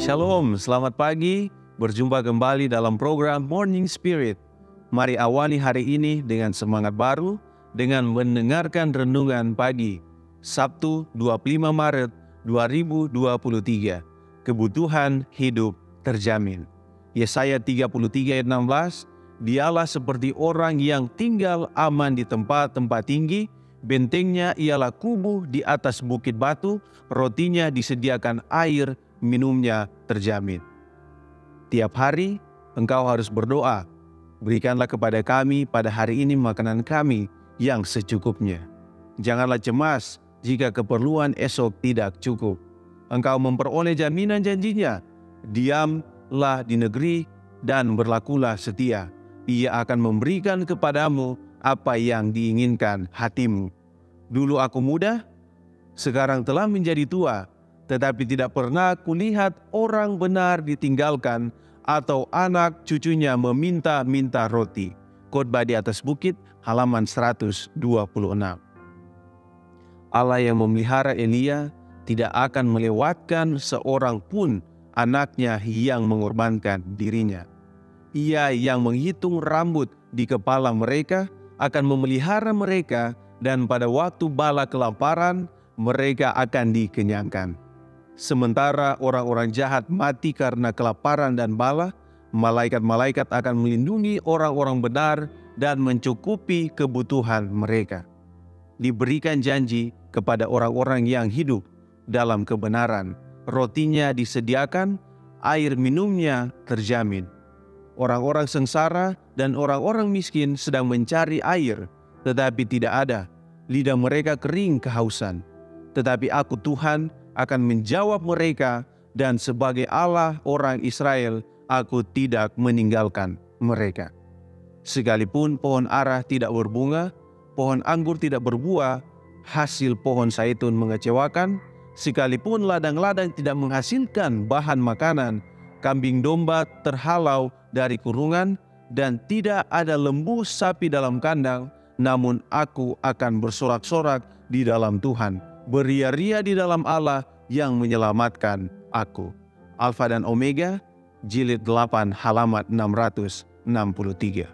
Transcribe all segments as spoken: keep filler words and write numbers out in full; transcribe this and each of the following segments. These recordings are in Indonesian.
Shalom, selamat pagi. Berjumpa kembali dalam program Morning Spirit. Mari awali hari ini dengan semangat baru dengan mendengarkan renungan pagi Sabtu dua puluh lima Maret dua ribu dua puluh tiga. Kebutuhan hidup terjamin. Yesaya tiga puluh tiga ayat enam belas. Dialah seperti orang yang tinggal aman di tempat-tempat tinggi, bentengnya ialah kubu di atas bukit batu, rotinya disediakan air, minumnya terjamin. Tiap hari engkau harus berdoa, berikanlah kepada kami pada hari ini makanan kami yang secukupnya. Janganlah cemas jika keperluan esok tidak cukup. Engkau memperoleh jaminan janjinya, diamlah di negeri dan berlakulah setia. Ia akan memberikan kepadamu apa yang diinginkan hatimu. Dulu aku muda, sekarang telah menjadi tua, tetapi tidak pernah kulihat orang benar ditinggalkan atau anak cucunya meminta-minta roti. Khotbah di atas bukit, halaman seratus dua puluh enam. Allah yang memelihara Elia tidak akan melewatkan seorang pun anaknya yang mengorbankan dirinya. Ia yang menghitung rambut di kepala mereka akan memelihara mereka, dan pada waktu bala kelaparan mereka akan dikenyangkan. Sementara orang-orang jahat mati karena kelaparan dan bala, malaikat-malaikat akan melindungi orang-orang benar dan mencukupi kebutuhan mereka. Diberikan janji kepada orang-orang yang hidup dalam kebenaran. Rotinya disediakan, air minumnya terjamin. Orang-orang sengsara dan orang-orang miskin sedang mencari air, tetapi tidak ada. Lidah mereka kering kehausan. Tetapi aku Tuhan akan menjawab mereka, dan sebagai Allah orang Israel, aku tidak meninggalkan mereka. Sekalipun pohon ara tidak berbunga, pohon anggur tidak berbuah, hasil pohon zaitun mengecewakan, sekalipun ladang-ladang tidak menghasilkan bahan makanan, kambing domba terhalau dari kurungan, dan tidak ada lembu sapi dalam kandang, namun aku akan bersorak-sorak di dalam Tuhan, beria-ria di dalam Allah yang menyelamatkan aku. Alfa dan Omega, jilid delapan halaman enam ratus enam puluh tiga.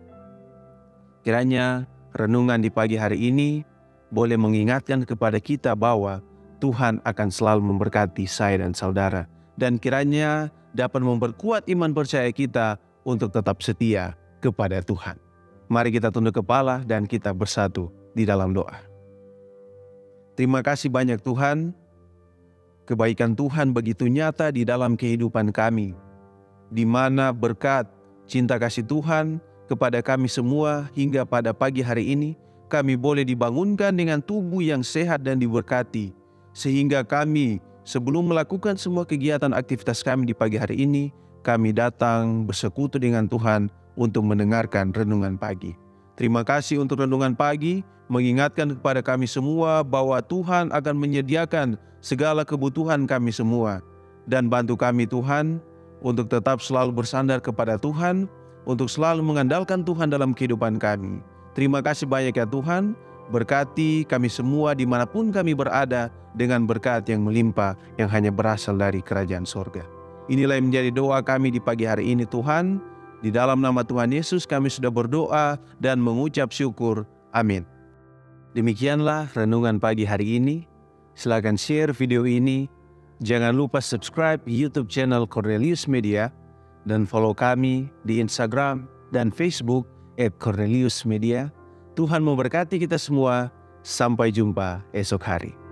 Kiranya renungan di pagi hari ini boleh mengingatkan kepada kita bahwa Tuhan akan selalu memberkati saya dan saudara, dan kiranya dapat memperkuat iman percaya kita untuk tetap setia kepada Tuhan. Mari kita tunduk kepala dan kita bersatu di dalam doa. Terima kasih banyak Tuhan, kebaikan Tuhan begitu nyata di dalam kehidupan kami, di mana berkat cinta kasih Tuhan kepada kami semua hingga pada pagi hari ini, kami boleh dibangunkan dengan tubuh yang sehat dan diberkati, sehingga kami sebelum melakukan semua kegiatan aktivitas kami di pagi hari ini, kami datang bersekutu dengan Tuhan untuk mendengarkan renungan pagi. Terima kasih untuk renungan pagi, mengingatkan kepada kami semua bahwa Tuhan akan menyediakan segala kebutuhan kami semua. Dan bantu kami Tuhan untuk tetap selalu bersandar kepada Tuhan, untuk selalu mengandalkan Tuhan dalam kehidupan kami. Terima kasih banyak ya Tuhan, berkati kami semua dimanapun kami berada dengan berkat yang melimpah yang hanya berasal dari kerajaan sorga. Inilah yang menjadi doa kami di pagi hari ini Tuhan. Di dalam nama Tuhan Yesus kami sudah berdoa dan mengucap syukur. Amin. Demikianlah renungan pagi hari ini. Silakan share video ini. Jangan lupa subscribe YouTube channel Cornelius Media dan follow kami di Instagram dan Facebook at Cornelius Media. Tuhan memberkati kita semua. Sampai jumpa esok hari.